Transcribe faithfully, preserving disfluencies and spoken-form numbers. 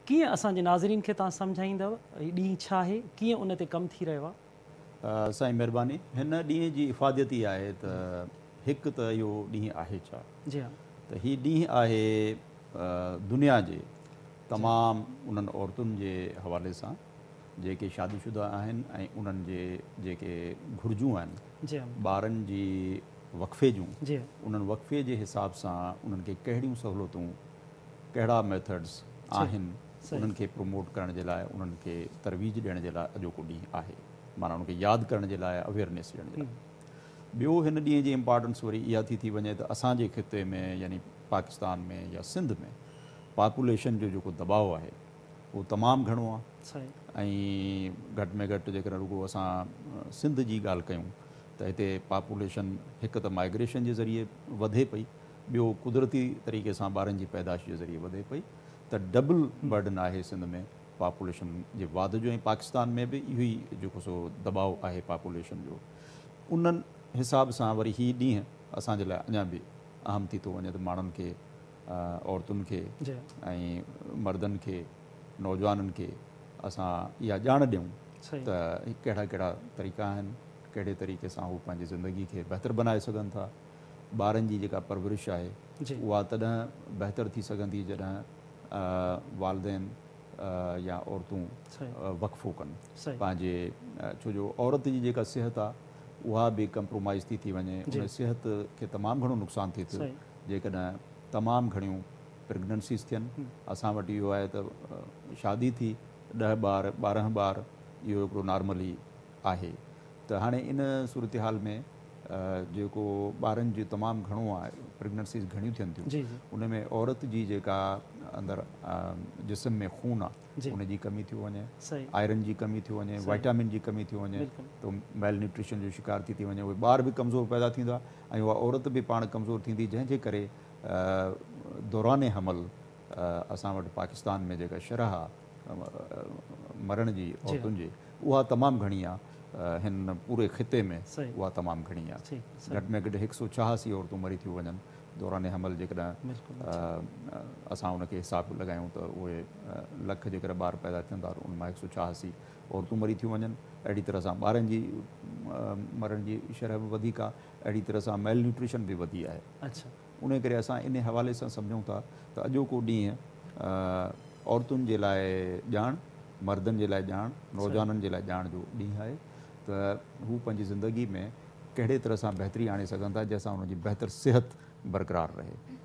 कीअं असांजे नाज़रीन खे तव्हां सम्झाईंदव हीउ ॾींहुं छा आहे, कीअं उन ते कमु थी रहियो आहे? साईं महिरबानी। हिन ॾींहं जी इफ़ादत ई आहे त हिकु त इहो ॾींहुं आहे छा, जी हाँ, त हीउ ॾींहुं आहे दुनिया जे तमामु उन्हनि औरतुनि जे हवाले सां जेके शादीशुदा आहिनि ऐं उन्हनि जे जेके घुरिजूं आहिनि जी हाँ, ॿारनि जी वक़फ़े जूं, जी हाँ, उन्हनि वक़फ़े जे हिसाब सां उन्हनि खे कहिड़ियूं सहूलियतूं, कहिड़ा मेथड्स आहिनि उन्हनि खे प्रमोट करण जे लाइ, उन्हनि खे तरवीज ॾियण जे लाइ अॼोको ॾींहुं आहे। माना उनखे यादि करण जे लाइ, अवेयरनेस ॾियण जे लाइ। ॿियो हिन ॾींहं जी इम्पॉर्टेंस वरी इहा थी थी वञे त असांजे ख़िते में यानी पाकिस्तान में या सिंध में पॉपुलेशन जो जेको दॿाउ आहे उहो तमामु घणो आहे। ऐं घटि में घटि जेकर रुगो असां सिंध जी ॻाल्हि कयूं त हिते पॉपुलेशन हिकु त माइग्रेशन जे ज़रिए वधे पई, ॿियो कुदरती तरीक़े सां ॿारनि जी पैदाइश जे ज़रिए वधे पई, त डबल बर्डन आहे सिंध में पॉपुलेशन जे वाध जो। ऐं पाकिस्तान में बि इहो ई जेको सो दॿाउ आहे पॉपुलेशन जो। उन्हनि हिसाब सां वरी हीउ ॾींहुं असांजे लाइ अञा बि अहम थी थो वञे त माण्हुनि खे, औरतुनि खे ऐं मर्दनि खे, नौजवाननि खे असां इहा ॼाण ॾियूं त कहिड़ा कहिड़ा तरीक़ा आहिनि, कहिड़े तरीक़े सां हू पंहिंजी ज़िंदगी खे बहितर बनाए सघनि था। ॿारनि जी जेका परवरिश आहे उहा तॾहिं बहितर थी सघंदी जॾहिं वालदेन या औरतूं वक़फ़ो कनि पंहिंजे, छो जो औरत जी जेका सिहत आहे उहा बि कंप्रोमाइज़ थी थी वञे, उन सिहत खे तमामु घणो नुक़सानु थी थिए जेकॾहिं तमामु घणियूं प्रेगनेंसीज़ थियनि। असां वटि इहो आहे त शादी थी ॾह ॿार ॿारहं ॿार इहो हिकिड़ो नॉर्मली आहे। त हाणे इन सूरत हाल में जेको ॿारनि जो तमामु घणो आहे, प्रेगनेंसीज़ घणियूं थियनि थियूं, उन में औरत जी जेका अंदरि जिस्म में खून आहे उन जी कमी थी वञे, आयरन जी कमी थी वञे, वाइटामिन जी कमी थी वञे, त मेल न्यूट्रिशन जो शिकार थी थी वञे। उहे ॿार बि कमज़ोर पैदा थींदा ऐं उहा औरत बि पाण कमज़ोर थींदी, जंहिंजे करे दौरान हमल असां वटि पाकिस्तान में जेका शरह आहे मरण जी औरतुनि जी उहा तमामु घणी आहे। हिन पूरे ख़िते में उहा तमामु घणी आहे। घटि में घटि हिकु सौ छहासी औरतूं मरी थियूं वञनि दौरान हमल। जेकॾहिं असां उनखे हिसाबु लॻायूं त उहे लख जेकर ॿार पैदा थियनि था उन मां हिकु सौ छहासी औरतूं मरी थियूं वञनि। अहिड़ी तरह सां ॿारनि जी मरण जी शरह बि वधीक आहे, अहिड़ी तरह सां मेल न्यूट्रिशन बि वधी आहे। अच्छा, उन करे असां इन हवाले सां सम्झूं था त अॼोको ॾींहुं औरतुनि जे लाइ ॼाण, मर्दनि जे लाइ ॼाण, नौजवाननि जे लाइ ॼाण जो ॾींहुं आहे त हू पंहिंजी ज़िंदगी में कहिड़े तरह सां बहितरी आणे सघनि था जंहिंसां हुनजी बहितर सिहत बरक़रार रहे।